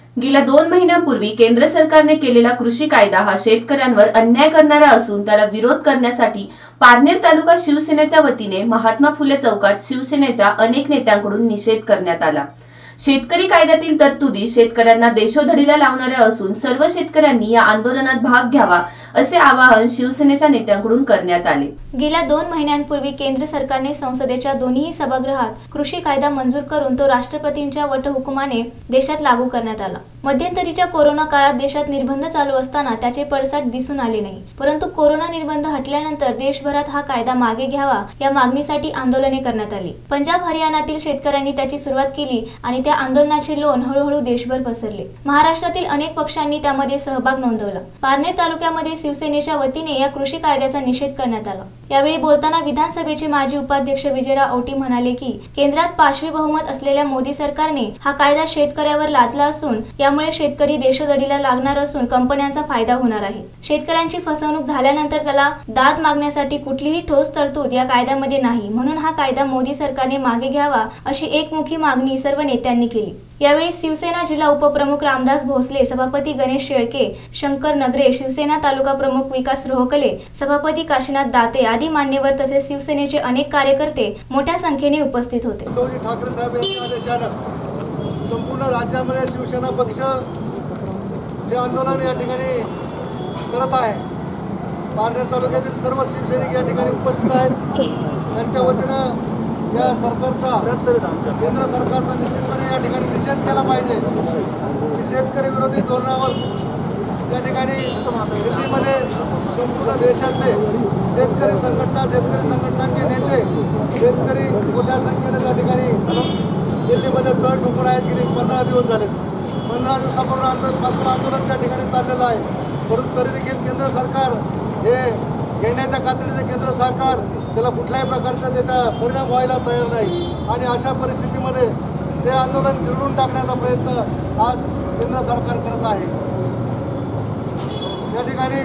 गेल्या 2 महिन्यांपूर्वी केंद्र सरकारने केलेला कृषी कायदा हा शेतकऱ्यांवर अन्याय करणारा असून त्याला विरोध करण्यासाठी पारनेर तालुका शिवसेनेच्या वतीने महात्मा फुले चौकात शिवसेनेच्या अनेक नेत्यांकडून निषेध करण्यात आला। शेतकरी कायद्यातील तरतुदी शेतकऱ्यांना देशोधडीला लावणाऱ्या असून सर्व शेतकऱ्यांनी या आंदोलनात भाग घ्यावा असे आवाहन शिवसेनेच्या नेत्यांकडून करण्यात आले। गेल्या 2 महिन्यांपूर्वी केंद्र सरकारने संसदेच्या दोन्ही सभागृहात कृषी कायदा मंजूर करून तो राष्ट्रपतींच्या वटहुकुमाने देशात लागू करण्यात आला। मध्यंतरीच्या कोरोना काळात देशात निर्बंध चालू असताना त्याचे पडसाद दिसून आले नाही, परंतु कोरोना निर्बंध हटल्यानंतर देशभरात हा कायदा मागे घ्यावा या मागणीसाठी आंदोलने करण्यात आली। पंजाब हरियाणातील शेतकऱ्यांनी त्याची सुरुवात केली आणि त्या आंदोलनाचे लोण हळूहळू देशभर पसरले। महाराष्ट्रातील अनेक पक्षांनी त्यामध्ये सहभाग नोंदवला। पारनेर तालुक्यामध्ये शिवसेनेच्या वतीने या कृषी कायद्याचा निषेध करण्यात आला। यावेळी बोलताना विधानसभेचे माजी उपाध्यक्ष विजयराव औटी म्हणाले की केंद्रात पाशवी बहुमत असलेल्या मोदी सरकारने हा कायदा शेतकऱ्यावर लादला असून यामुळे शेतकरी देशोधडीला लागणार असून कंपन्यांचा फायदा होणार आहे। शेतकऱ्यांची फसवणूक झाल्यानंतर त्याला दाद मागण्यासाठी कुठलीही ठोस तरतूद या कायद्यामध्ये नाही, म्हणून हा कायदा मोदी सरकारने मागे घ्यावा अशी एकमुखी मागणी सर्व नेत्यांनी केली। यावेळी शिवसेना जिल्हा उपप्रमुख रामदास भोसले, सभापती गणेश शेळके, शंकर नगरे, शिवसेना तालुका प्रमुख विकास रोहकले, सभापती काशीनाथ दाते आदी मान्यवर तसेच शिवसेनेचे अनेक कार्यकर्ते मोठ्या संख्येने उपस्थित होते। उद्धव ठाकरे साहेब यांच्या आदेशाने संपूर्ण राज्यामध्ये शिवसेना पक्ष जे आंदोलन या ठिकाणी करत आहे, पारनेर तालुक्यातील सर्व शिवसैनिक या ठिकाणी उपस्थित आहेत। त्यांच्या वतीनं या सरकारचा, केंद्र सरकारचा निश्चितपणे या ठिकाणी निषेध केला पाहिजे। शेतकरी विरोधी धोरणावर त्या ठिकाणी दिल्लीमध्ये संपूर्ण देशातले शेतकरी संघटनांचे नेते, शेतकरी मोठ्या संख्येने त्या ठिकाणी दिल्लीमध्ये तळ ठोकून आहेत। गेली 15 दिवस झाले। 15 दिवसापासून आंदोलन त्या ठिकाणी चाललेलं आहे, परंतु तरी देखील केंद्र सरकार हे घेण्याच्या खात्रीचे केंद्र सरकार त्याला कुठल्याही प्रकारचा त्याचा परिणाम व्हायला तयार नाही आणि अशा परिस्थितीमध्ये ते आंदोलन चिरडून टाकण्याचा प्रयत्न आज केंद्र सरकार करत आहे। या ठिकाणी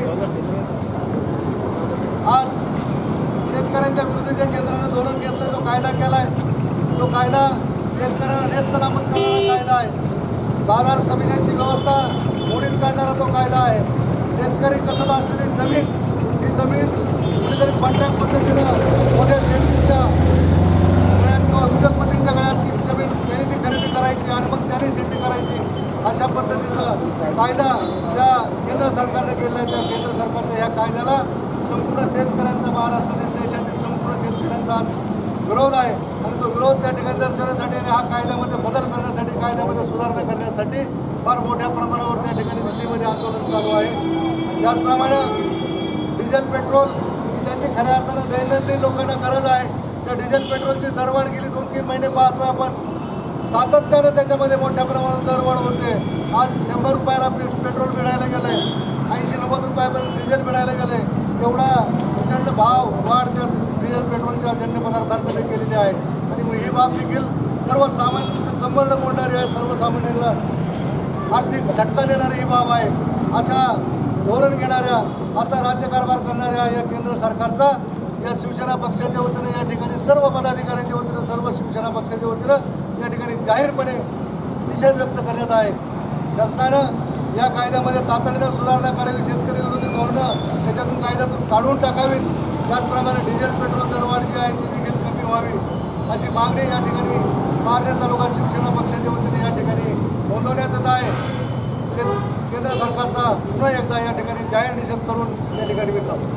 आज शेतकऱ्यांच्या विरुद्ध जे केंद्राने धोरण घेतलं, जो कायदा केला आहे, तो कायदा शेतकऱ्यांना नेस्तनाबूत करणारा कायदा आहे। बाजार समित्यांची व्यवस्था मोडीत काढणारा तो कायदा आहे। शेतकरी कसत असलेली जमीन, ही जमीन कुठेतरी कॉन्ट्रॅक्ट पद्धतीनं मोठ्या शेतीच्या गळ्यात किंवा उद्योगपतींच्या गळ्यात ती जमीन त्यांनी ती खरेदी करायची आणि मग त्यांनी शेती करायची, अशा पद्धतीचा कायदा त्या केंद्र सरकारने केला आहे। त्या केंद्र सरकारच्या या कायद्याला संपूर्ण शेतकऱ्यांचा, महाराष्ट्रातील देशातील संपूर्ण शेतकऱ्यांचा आज विरोध आहे आणि तो विरोध त्या ठिकाणी दर्शवण्यासाठी आणि हा कायद्यामध्ये बदल करण्यासाठी, कायद्यामध्ये सुधारणा करण्यासाठी फार मोठ्या प्रमाणावर त्या ठिकाणी दिल्लीमध्ये आंदोलन चालू आहे। त्याचप्रमाणे डिझेल पेट्रोल ज्याची खऱ्या अर्थानं दैनंदिन लोकांना गरज आहे, त्या डिझेल पेट्रोलची दरवाढ गेली 2-3 महिने पाहतो आपण, सातत्यानं त्याच्यामध्ये मोठ्या प्रमाणात दरवाढ होते। आज 100 रुपयाला पेट्रोल मिळायला गेलं आहे, 80-90 रुपयापर्यंत डिझेल मिळायला गेलं आहे। एवढा प्रचंड भाव वाढ त्या डिझेल पेट्रोलच्या जन्य पदार्थांमध्ये केलेली आहे आणि मग ही बाब देखील सर्वसामान्य कंबरडं मोडणारी आहे, सर्वसामान्यांना आर्थिक झटका देणारी ही बाब आहे। अशा धोरण घेणाऱ्या, असा राज्यकारभार करणाऱ्या या केंद्र सरकारचा या शिवसेना पक्षाच्या वतीने या ठिकाणी सर्व पदाधिकाऱ्यांच्या वतीनं, सर्व शिवसेना पक्षाच्या वतीनं या ठिकाणी जाहीरपणे निषेध व्यक्त करण्यात आहे। शासनानं या कायद्यामध्ये तातडीनं सुधारणा करावी, शेतकरी विरोधी धोरणं त्याच्यातून कायद्यातून काढून टाकावीत। त्याचप्रमाणे डिझेल पेट्रोल दरवाढ जी आहे ती देखील कमी व्हावी अशी मागणी या ठिकाणी पारनेर तालुका शिवसेना पक्षाच्या वतीने या ठिकाणी नोंदवण्यात येत आहे। केंद्र सरकारचा पुन्हा एकदा या ठिकाणी जाहीर निषेध करून या ठिकाणी विचारतो।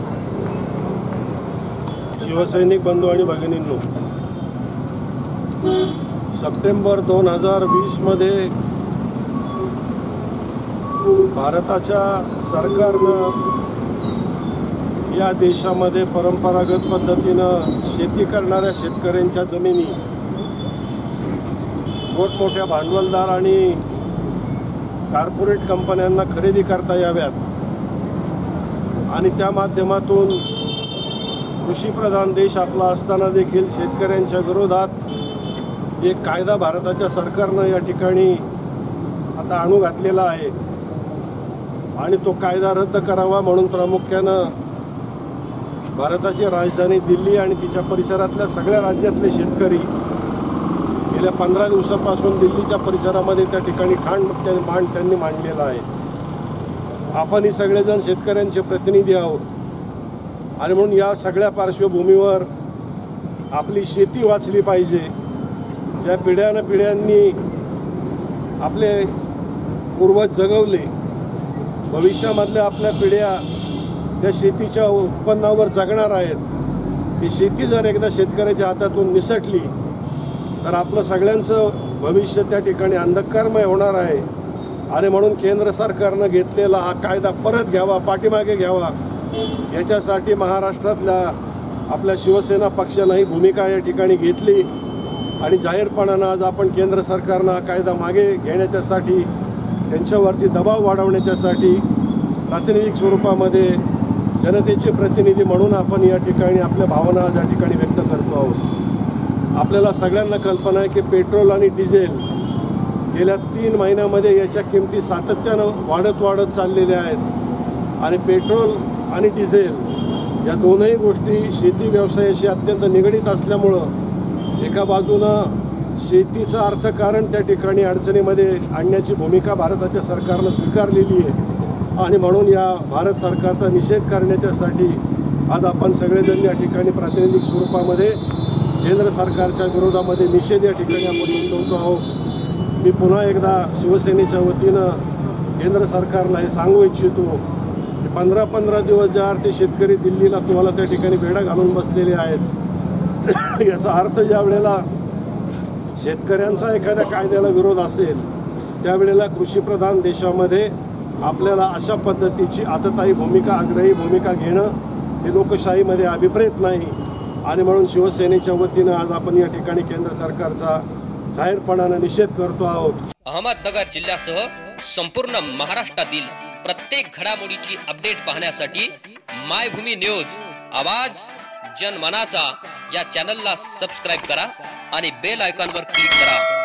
शिवसैनिक बंधू आणि भगिनींनो, सप्टेंबर 2020 मध्ये भारताच्या सरकारनं या देशामध्ये परंपरागत पद्धतीनं शेती करणाऱ्या शेतकऱ्यांच्या जमिनी मोठमोठ्या भांडवलदार आणि कॉर्पोरेट कंपन्यांना खरेदी करता याव्यात आणि त्या माध्यमातून कृषीप्रधान देश आपला असताना देखील शेतकऱ्यांच्या विरोधात एक कायदा भारताच्या सरकारनं या ठिकाणी आता आणू घातलेला आहे आणि तो कायदा रद्द करावा म्हणून प्रामुख्यानं भारताची राजधानी दिल्ली आणि तिच्या परिसरातल्या सगळ्या राज्यातले शेतकरी गेल्या 15 दिवसापासून दिल्लीच्या परिसरामध्ये त्या ठिकाणी त्यांनी मांडलेला आहे. आपण ही सगळेजण शेतकऱ्यांचे प्रतिनिधी आहोत आणि म्हणून या सगळ्या पार्श्वभूमीवर आपली शेती वाचली पाहिजे. ज्या पिढ्यांनी आपले पूर्वज जगवले, भविष्यामधल्या आपल्या पिढ्या त्या शेतीच्या उत्पन्नावर जगणार आहेत. ही शेती जर एकदा शेतकऱ्याच्या हातातून निसटली तर आपलं सगळ्यांचं भविष्य त्या ठिकाणी अंधकारमय होणार आहे. आणि म्हणून केंद्र सरकारनं घेतलेला हा कायदा परत घ्यावा, पाठीमागे घ्यावा. याच्यासाठी महाराष्ट्रातल्या आपल्या शिवसेना पक्षानं ही भूमिका या ठिकाणी घेतली आणि जाहीरपणानं आज आपण केंद्र सरकारनं हा कायदा मागे घेण्याच्यासाठी, त्यांच्यावरती दबाव वाढवण्याच्यासाठी प्रातिनिधिक स्वरूपामध्ये जनतेचे प्रतिनिधी म्हणून आपण या ठिकाणी आपल्या भावना या ठिकाणी व्यक्त करतो आहोत. आपल्याला सगळ्यांना कल्पना आहे की पेट्रोल आणि डिझेल गेल्या 3 महिन्यामध्ये याच्या किमती सातत्यानं वाढत चाललेल्या आहेत. आणि पेट्रोल आणि डिझेल या दोनही गोष्टी शेती व्यवसायाशी अत्यंत निगडीत असल्यामुळं एका बाजूनं शेतीचं अर्थकारण त्या ठिकाणी अडचणीमध्ये आणण्याची भूमिका भारताच्या सरकारनं स्वीकारलेली आहे. आणि म्हणून या भारत सरकारचा निषेध करण्याच्यासाठी आज आपण सगळेजण या ठिकाणी प्रातिनिधिक स्वरूपामध्ये केंद्र सरकारच्या विरोधामध्ये निषेध या ठिकाणी आपण नोंदवतो आहोत. मी पुन्हा एकदा शिवसेनेच्या वतीनं केंद्र सरकारला हे सांगू इच्छितो की 15 दिवस ज्या अर्थी शेतकरी दिल्लीला तुम्हाला त्या ठिकाणी बेडा घालून बसलेले आहेत, याचा अर्थ ज्या वेळेला शेतकऱ्यांचा एखाद्या कायद्याला विरोध असेल त्यावेळेला कृषीप्रधान देशामध्ये आपल्याला अशा पद्धतीची आततायी भूमिका, आग्रही भूमिका घेणं हे लोकशाहीमध्ये अभिप्रेत नाही. आणि म्हणून शिवसेनेच्या वतीनं आज आपण या ठिकाणी केंद्र सरकारचा जाहीरपणानं निषेध करतो आहोत. अहमदनगर जिल्ह्यासह संपूर्ण महाराष्ट्रातील प्रत्येक घडामोडीची अपडेट पाहण्यासाठी मायभूमी न्यूज आवाज जनमनाचा या चॅनलला सबस्क्राईब करा आणि बेल आयकॉनवर क्लिक करा.